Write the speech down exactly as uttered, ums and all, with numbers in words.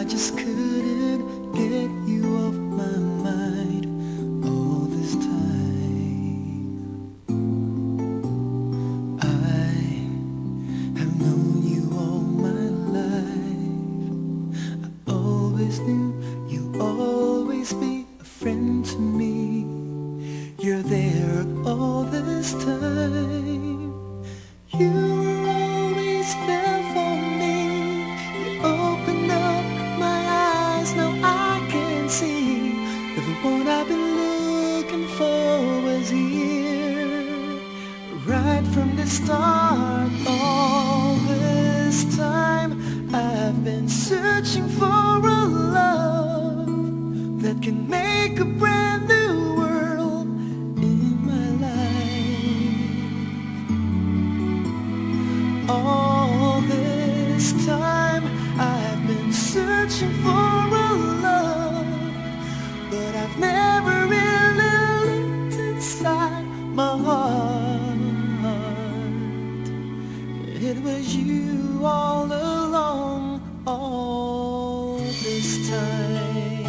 just couldn't get you off my mind all this time. I have known you all my life. I always knew you'd always be a friend to me. You're there all this time. You were always there for me. You opened up my eyes, now I can see that the one I've been looking for was here. Right from the start, all this time I've been searching for a love that can make a brand new world in my life. All this time I've been searching for a love, but I've never really looked inside my heart. It was you all along, all this time.